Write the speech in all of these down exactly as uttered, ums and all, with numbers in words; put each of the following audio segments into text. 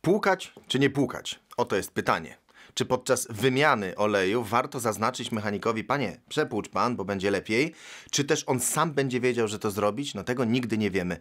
Płukać czy nie płukać? Oto jest pytanie. Czy podczas wymiany oleju warto zaznaczyć mechanikowi, panie, przepłucz pan, bo będzie lepiej? Czy też on sam będzie wiedział, że to zrobić? No tego nigdy nie wiemy.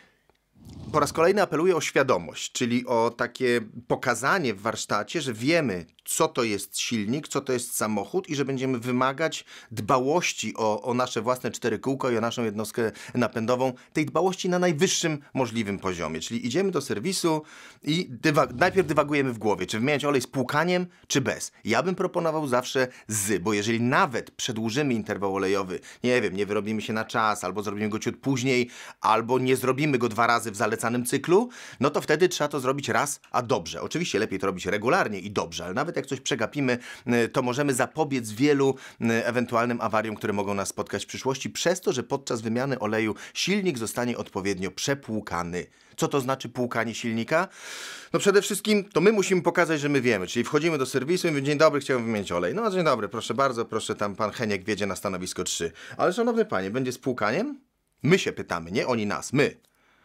Po raz kolejny apeluję o świadomość, czyli o takie pokazanie w warsztacie, że wiemy, co to jest silnik, co to jest samochód i że będziemy wymagać dbałości o, o nasze własne cztery kółko i o naszą jednostkę napędową, tej dbałości na najwyższym możliwym poziomie. Czyli idziemy do serwisu i dywa najpierw dywagujemy w głowie, czy wymieniać olej z płukaniem, czy bez. Ja bym proponował zawsze z, bo jeżeli nawet przedłużymy interwał olejowy, nie wiem, nie wyrobimy się na czas, albo zrobimy go ciut później, albo nie zrobimy go dwa razy w zalecanym cyklu, no to wtedy trzeba to zrobić raz, a dobrze. Oczywiście lepiej to robić regularnie i dobrze, ale nawet jak coś przegapimy, to możemy zapobiec wielu ewentualnym awariom, które mogą nas spotkać w przyszłości, przez to, że podczas wymiany oleju silnik zostanie odpowiednio przepłukany. Co to znaczy płukanie silnika? No przede wszystkim to my musimy pokazać, że my wiemy, czyli wchodzimy do serwisu i mówimy, dzień dobry, chciałbym wymienić olej. No dzień dobry, proszę bardzo, proszę, tam pan Heniek wjedzie na stanowisko trzy. Ale szanowny panie, będzie z płukaniem? My się pytamy, nie oni nas, my.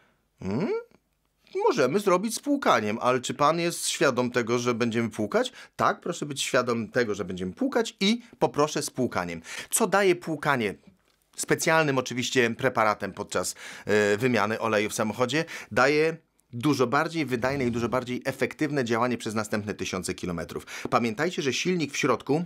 Hmm? Możemy zrobić z płukaniem, ale czy pan jest świadom tego, że będziemy płukać? Tak, proszę być świadom tego, że będziemy płukać i poproszę z płukaniem. Co daje płukanie? Specjalnym oczywiście preparatem podczas y, wymiany oleju w samochodzie daje dużo bardziej wydajne i dużo bardziej efektywne działanie przez następne tysiące kilometrów. Pamiętajcie, że silnik w środku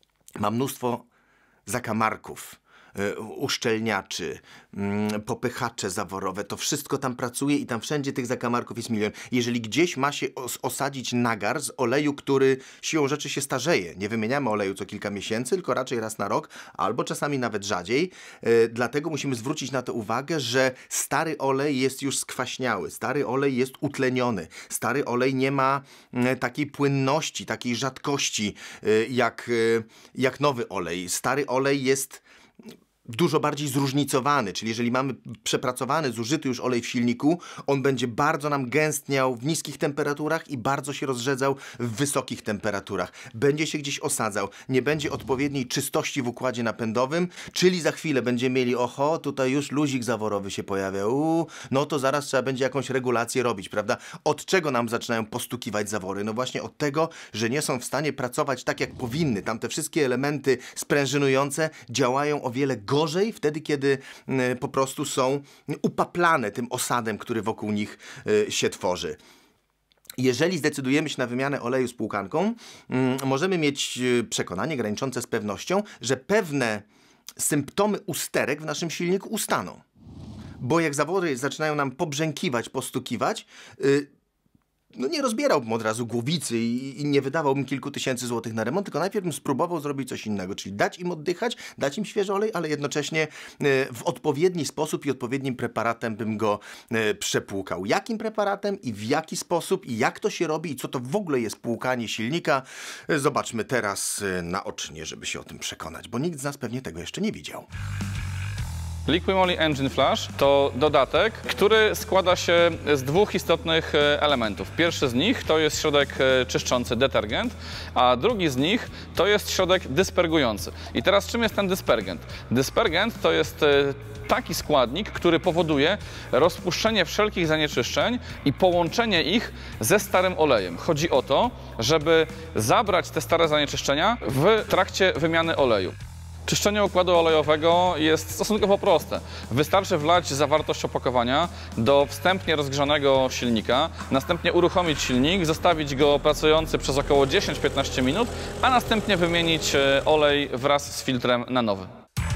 ma mnóstwo zakamarków, uszczelniaczy, popychacze zaworowe, to wszystko tam pracuje i tam wszędzie tych zakamarków jest milion. Jeżeli gdzieś ma się os osadzić nagar z oleju, który siłą rzeczy się starzeje, nie wymieniamy oleju co kilka miesięcy, tylko raczej raz na rok, albo czasami nawet rzadziej, yy, dlatego musimy zwrócić na to uwagę, że stary olej jest już skwaśniały, stary olej jest utleniony, stary olej nie ma yy, takiej płynności, takiej rzadkości yy, jak, yy, jak nowy olej. Stary olej jest dużo bardziej zróżnicowany, czyli jeżeli mamy przepracowany, zużyty już olej w silniku, on będzie bardzo nam gęstniał w niskich temperaturach i bardzo się rozrzedzał w wysokich temperaturach. Będzie się gdzieś osadzał, nie będzie odpowiedniej czystości w układzie napędowym, czyli za chwilę będziemy mieli, oho, tutaj już luzik zaworowy się pojawia, uuu, no to zaraz trzeba będzie jakąś regulację robić, prawda? Od czego nam zaczynają postukiwać zawory? No właśnie od tego, że nie są w stanie pracować tak, jak powinny. Tam te wszystkie elementy sprężynujące działają o wiele gorzej, gorzej wtedy, kiedy y, po prostu są upaplane tym osadem, który wokół nich y, się tworzy. Jeżeli zdecydujemy się na wymianę oleju z płukanką, y, możemy mieć y, przekonanie graniczące z pewnością, że pewne symptomy usterek w naszym silniku ustaną. Bo jak zawory zaczynają nam pobrzękiwać, postukiwać, y, no nie rozbierałbym od razu głowicy i, i nie wydawałbym kilku tysięcy złotych na remont, tylko najpierw bym spróbował zrobić coś innego, czyli dać im oddychać, dać im świeży olej, ale jednocześnie e, w odpowiedni sposób i odpowiednim preparatem bym go e, przepłukał. Jakim preparatem i w jaki sposób i jak to się robi i co to w ogóle jest płukanie silnika, e, zobaczmy teraz e, naocznie, żeby się o tym przekonać, bo nikt z nas pewnie tego jeszcze nie widział. Liquimoly Engine Flush to dodatek, który składa się z dwóch istotnych elementów. Pierwszy z nich to jest środek czyszczący detergent, a drugi z nich to jest środek dyspergujący. I teraz czym jest ten dyspergent? Dyspergent to jest taki składnik, który powoduje rozpuszczenie wszelkich zanieczyszczeń i połączenie ich ze starym olejem. Chodzi o to, żeby zabrać te stare zanieczyszczenia w trakcie wymiany oleju. Czyszczenie układu olejowego jest stosunkowo proste. Wystarczy wlać zawartość opakowania do wstępnie rozgrzanego silnika, następnie uruchomić silnik, zostawić go pracujący przez około dziesięć do piętnastu minut, a następnie wymienić olej wraz z filtrem na nowy.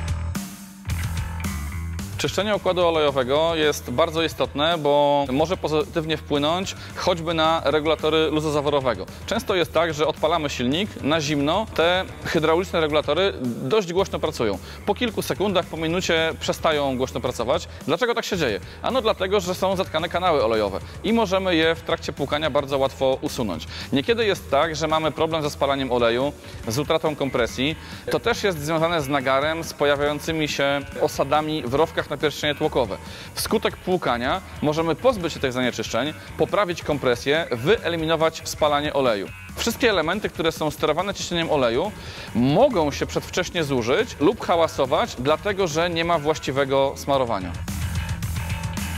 Czyszczenie układu olejowego jest bardzo istotne, bo może pozytywnie wpłynąć choćby na regulatory luzu zaworowego. Często jest tak, że odpalamy silnik na zimno, te hydrauliczne regulatory dość głośno pracują. Po kilku sekundach, po minucie przestają głośno pracować. Dlaczego tak się dzieje? Ano dlatego, że są zatkane kanały olejowe i możemy je w trakcie płukania bardzo łatwo usunąć. Niekiedy jest tak, że mamy problem ze spalaniem oleju, z utratą kompresji. To też jest związane z nagarem, z pojawiającymi się osadami w rowkach napierścienie tłokowe. Wskutek płukania możemy pozbyć się tych zanieczyszczeń, poprawić kompresję, wyeliminować spalanie oleju. Wszystkie elementy, które są sterowane ciśnieniem oleju, mogą się przedwcześnie zużyć lub hałasować, dlatego że nie ma właściwego smarowania.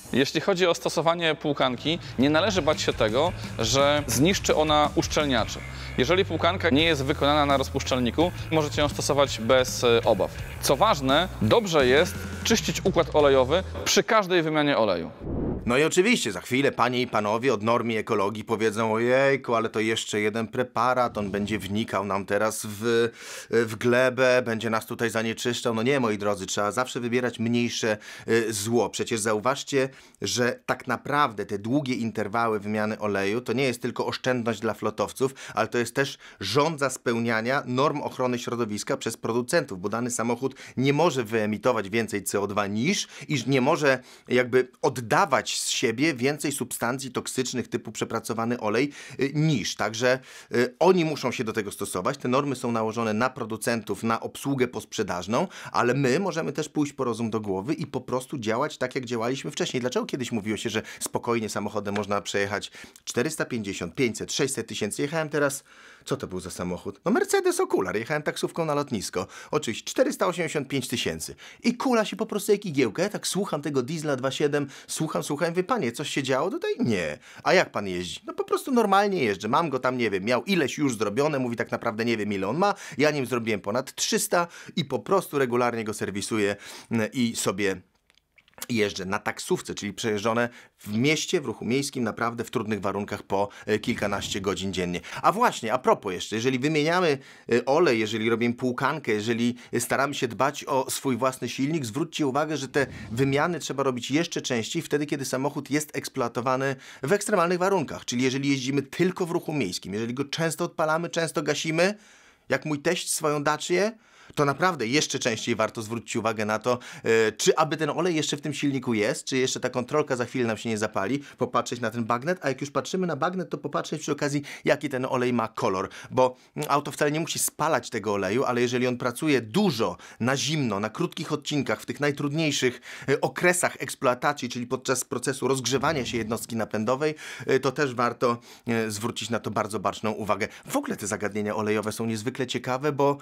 Jeśli chodzi o stosowanie płukanki, nie należy bać się tego, że zniszczy ona uszczelniacze. Jeżeli płukanka nie jest wykonana na rozpuszczalniku, możecie ją stosować bez obaw. Co ważne, dobrze jest czyścić układ olejowy przy każdej wymianie oleju. No i oczywiście za chwilę panie i panowie od Normy Ekologii powiedzą: ojejku, ale to jeszcze jeden preparat, on będzie wnikał nam teraz w, w glebę, będzie nas tutaj zanieczyszczał. No nie, moi drodzy, trzeba zawsze wybierać mniejsze y, zło. Przecież zauważcie, że tak naprawdę te długie interwały wymiany oleju to nie jest tylko oszczędność dla flotowców, ale to jest też żądza spełniania norm ochrony środowiska przez producentów, bo dany samochód nie może wyemitować więcej C O dwa niż, iż nie może jakby oddawać z siebie więcej substancji toksycznych typu przepracowany olej y, niż. Także y, oni muszą się do tego stosować. Te normy są nałożone na producentów, na obsługę posprzedażną, ale my możemy też pójść po rozum do głowy i po prostu działać tak, jak działaliśmy wcześniej. Dlaczego kiedyś mówiło się, że spokojnie samochodem można przejechać czterysta pięćdziesiąt, pięćset, sześćset tysięcy? Jechałem teraz, co to był za samochód? No Mercedes Okular. Jechałem taksówką na lotnisko. Oczywiście czterysta osiemdziesiąt pięć tysięcy. I kula się po prostu jak igiełka. Ja tak słucham tego diesla dwa siedem, słucham, słucham, wie panie, coś się działo tutaj? Nie. A jak pan jeździ? No po prostu normalnie jeżdżę. Mam go tam, nie wiem, miał ileś już zrobione, mówi tak naprawdę nie wiem ile on ma. Ja nim zrobiłem ponad trzysta i po prostu regularnie go serwisuję i sobie jeżdżę na taksówce, czyli przejeżdżone w mieście, w ruchu miejskim, naprawdę w trudnych warunkach po e, kilkanaście godzin dziennie. A właśnie, a propos jeszcze, jeżeli wymieniamy e, olej, jeżeli robimy płukankę, jeżeli staramy się dbać o swój własny silnik, zwróćcie uwagę, że te wymiany trzeba robić jeszcze częściej, wtedy, kiedy samochód jest eksploatowany w ekstremalnych warunkach. Czyli jeżeli jeździmy tylko w ruchu miejskim, jeżeli go często odpalamy, często gasimy, jak mój teść swoją Dacię, to naprawdę jeszcze częściej warto zwrócić uwagę na to, yy, czy aby ten olej jeszcze w tym silniku jest, czy jeszcze ta kontrolka za chwilę nam się nie zapali, popatrzeć na ten bagnet, a jak już patrzymy na bagnet, to popatrzeć przy okazji, jaki ten olej ma kolor, bo auto wcale nie musi spalać tego oleju, ale jeżeli on pracuje dużo, na zimno, na krótkich odcinkach, w tych najtrudniejszych yy, okresach eksploatacji, czyli podczas procesu rozgrzewania się jednostki napędowej, yy, to też warto yy, zwrócić na to bardzo baczną uwagę. W ogóle te zagadnienia olejowe są niezwykle ciekawe, bo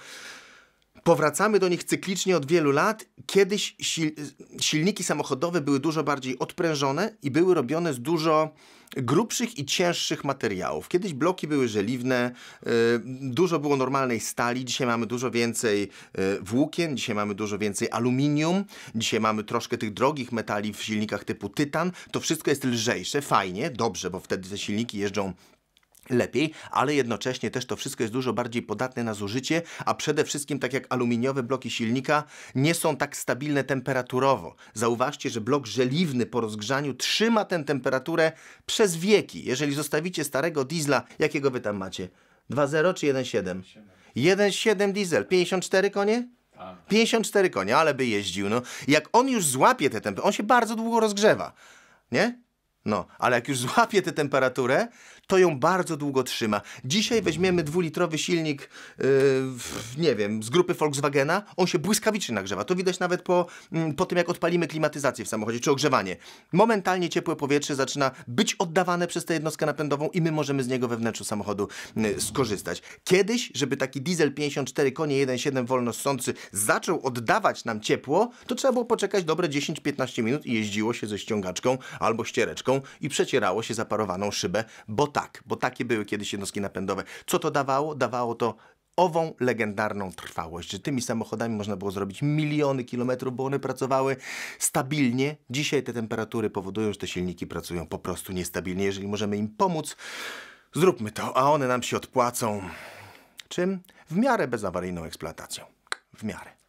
powracamy do nich cyklicznie od wielu lat. Kiedyś sil silniki samochodowe były dużo bardziej odprężone i były robione z dużo grubszych i cięższych materiałów. Kiedyś bloki były żeliwne, yy, dużo było normalnej stali, dzisiaj mamy dużo więcej yy, włókien, dzisiaj mamy dużo więcej aluminium, dzisiaj mamy troszkę tych drogich metali w silnikach typu tytan. To wszystko jest lżejsze, fajnie, dobrze, bo wtedy te silniki jeżdżą lepiej, ale jednocześnie też to wszystko jest dużo bardziej podatne na zużycie, a przede wszystkim, tak jak aluminiowe bloki silnika, nie są tak stabilne temperaturowo. Zauważcie, że blok żeliwny po rozgrzaniu trzyma tę temperaturę przez wieki. Jeżeli zostawicie starego diesla, jakiego wy tam macie? dwa zero czy jeden siedem? jeden siedem diesel, pięćdziesiąt cztery konie? pięćdziesiąt cztery konie, ale by jeździł. No. Jak on już złapie tę temperaturę, on się bardzo długo rozgrzewa, nie? No, ale jak już złapie tę temperaturę, to ją bardzo długo trzyma. Dzisiaj weźmiemy dwulitrowy silnik, yy, w, nie wiem, z grupy Volkswagena, on się błyskawicznie nagrzewa. To widać nawet po, mm, po tym, jak odpalimy klimatyzację w samochodzie, czy ogrzewanie. Momentalnie ciepłe powietrze zaczyna być oddawane przez tę jednostkę napędową i my możemy z niego we wnętrzu samochodu yy, skorzystać. Kiedyś, żeby taki diesel pięćdziesiąt cztery konie, jeden siedem wolno ssący zaczął oddawać nam ciepło, to trzeba było poczekać dobre dziesięć piętnaście minut i jeździło się ze ściągaczką albo ściereczką i przecierało się zaparowaną szybę, bo tak, bo takie były kiedyś jednostki napędowe. Co to dawało? Dawało to ową legendarną trwałość, że tymi samochodami można było zrobić miliony kilometrów, bo one pracowały stabilnie. Dzisiaj te temperatury powodują, że te silniki pracują po prostu niestabilnie. Jeżeli możemy im pomóc, zróbmy to, a one nam się odpłacą. Czym? W miarę bezawaryjną eksploatacją. W miarę.